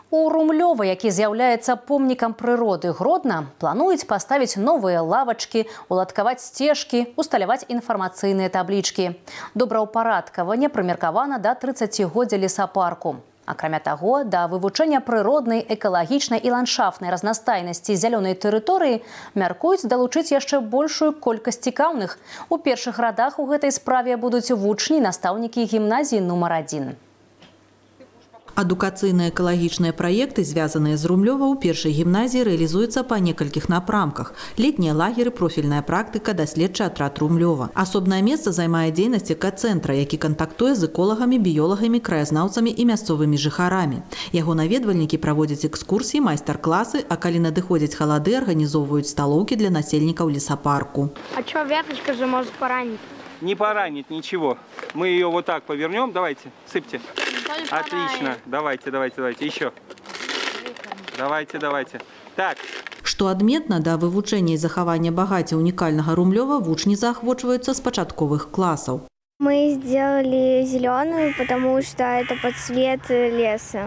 У Румлёва, які з'яўляецца помнікам прыроды Гродна, плануюць паставіць новыя лавачкі, уладкаваць сцежкі, усталяваць інфармацыйныя таблічкі. Добраўпарадкаванне прымеркавана да 30-годдзя лесапарку. Акрамя таго, да вывучэння прыроднай, экалагічнай і ландшафтнай разнастайнасці зялёнай тэрыторыі мяркуюць далучыць яшчэ большую колькасць цікаўных. У першых радах у гэтай справе будуць вучні і настаўнікі гімназіі нумар 1. Адукацыйныя экалагічныя праекты, звязаныя з Румлёва, у першай гімназіі рэалізуюцца па некалькіх напрамках. Летнія лагеры, профільная практыка, даследчы атрад Румлёва. Асобнае месца займае дзейнасць экацэнтра, які кантактуе з эколагамі, біёлагамі, краязнаўцамі і мясцовымі жыхарамі. Яго наведвальнікі праводзяць экскурсіі, майстар-класы, а калі надыходзяць халады, арганізоўваюць сталоўкі для насельнікаў лесапарку. А что, веточка же может поранить? Не поранит ничего. Мы ее вот так повернем. Давайте, сыпьте. Отлично. Давайте. Еще. Давайте. Так. Што адметна, да вывучэння і захавання багацця унікальнага Румлёва вучні заахвочваюцца з пачатковых класаў. Мы сделали зеленую, потому что это под цвет леса.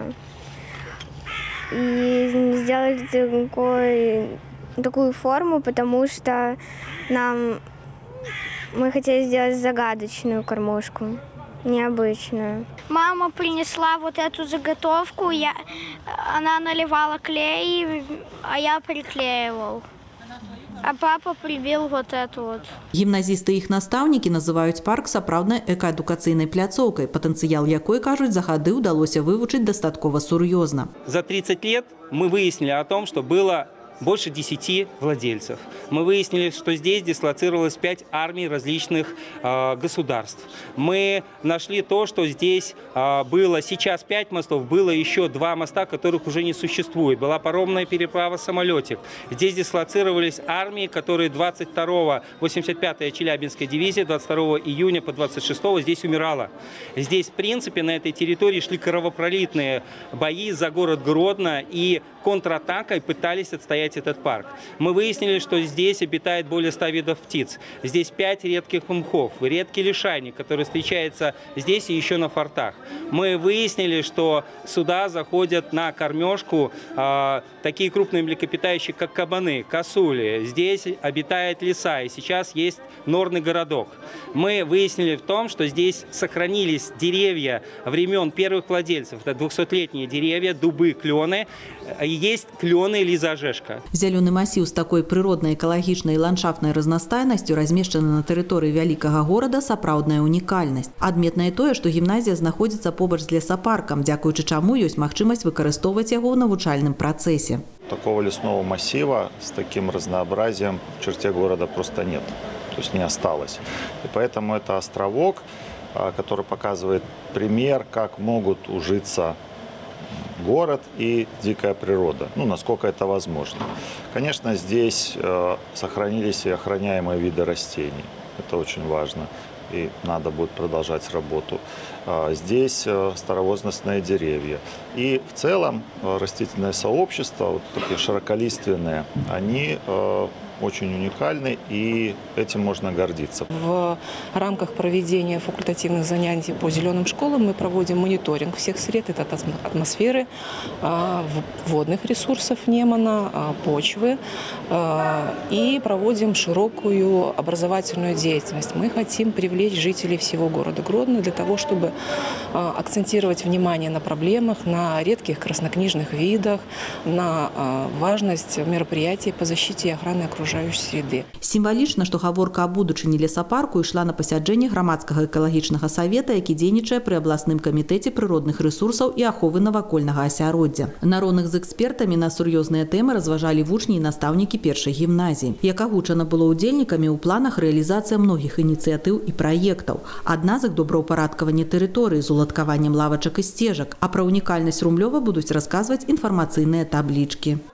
И сделали такую форму, потому что мы хотели сделать загадочную кормушку, необычную. Мама принесла вот эту заготовку, она наливала клей, а я приклеивал. А папа прибил вот эту вот. Гімназісты і іх настаўнікі называюць парк сапраўднай экаадукацыйнай пляцоўкай, патэнцыял якой, кажуць, за гады ўдалося вывучыць дастаткова сур'ёзна. За 30 лет мы выяснили о том, что было больше 10 владельцев. Мы выяснили, что здесь дислоцировалось 5 армий различных государств. Мы нашли то, что здесь было сейчас 5 мостов, было еще 2 моста, которых уже не существует. Была паромная переправа самолетик. Здесь дислоцировались армии, которые 85-я Челябинская дивизия 22 июня по 26 здесь умирала. Здесь, в принципе, на этой территории шли кровопролитные бои за город Гродно, и контратакой пытались отстоять этот парк. Мы выяснили, что здесь обитает более 100 видов птиц. Здесь 5 редких мхов, редкий лишайник, который встречается здесь и еще на фортах. Мы выяснили, что сюда заходят на кормежку такие крупные млекопитающие, как кабаны, косули. Здесь обитает лиса, и сейчас есть норный городок. Мы выяснили в том, что здесь сохранились деревья времен первых владельцев. Это 200-летние деревья, дубы, клены. Есть клены Лиза Ожешка. Зялёны масіў з такой прыроднай, экалагічнай і ландшафтнай разнастайнасцю размешчаны на тэрыторыі вялікага горада сапраўдная унікальнасць. Адметнае тое, што гімназія знаходзіцца побач з лесапаркам, дзякуючы чаму ёсць магчымасць выкарыстоўваць яго ў навучальным працэсе. Такого лесного массива с таким разнообразием в черте города просто нет, то есть не осталось. И поэтому это островок, который показывает пример, как могут ужиться город и дикая природа, насколько это возможно. Конечно, здесь сохранились и охраняемые виды растений. Это очень важно, и надо будет продолжать работу. Здесь старовозрастные деревья. И в целом растительное сообщество, вот такие широколиственные, они очень уникальны, и этим можно гордиться. В рамках проведения факультативных занятий по зеленым школам мы проводим мониторинг всех сред, это от атмосферы, водных ресурсов Немана, почвы, и проводим широкую образовательную деятельность. Мы хотим привлечь жителей всего города Гродно для того, чтобы акцентировать внимание на проблемах, на редких краснокнижных видах, на важность мероприятий по защите и охране окружающей среды. Сімвалічна, што гаворка аб будучыні лесапарку ішла на пасяджэнні грамадскага экалагічнага савета, які дзейнічае пры абласным камітэце прыродных рэсурсаў і аховы навакольнага асяроддзя. На роўных з экспертамі на сур'ёзныя тэмы разважалі вучні і настаўнікі першай гімназіі. Як агучана было ўдзельнікамі, у планах рэалізацыя многіх ініцыятыў і праектаў. Адна з іх добраўпарадкаванне тэрыторыі з уладкаваннем лавачак і сцежак, а пра унікальнасць Румлёва будуць расказваць інфармацыйныя таблічкі.